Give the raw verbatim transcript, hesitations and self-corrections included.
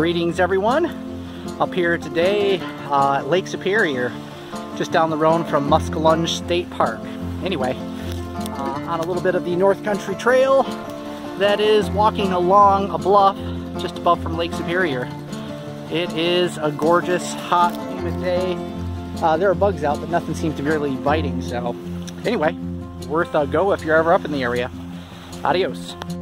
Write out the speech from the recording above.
Greetings everyone, up here today uh, at Lake Superior, just down the road from Muskallonge State Park. Anyway, uh, on a little bit of the North Country Trail that is walking along a bluff just above from Lake Superior. It is a gorgeous, hot, humid day. Uh, there are bugs out, but nothing seems to be really biting, so anyway, worth a go if you're ever up in the area. Adios.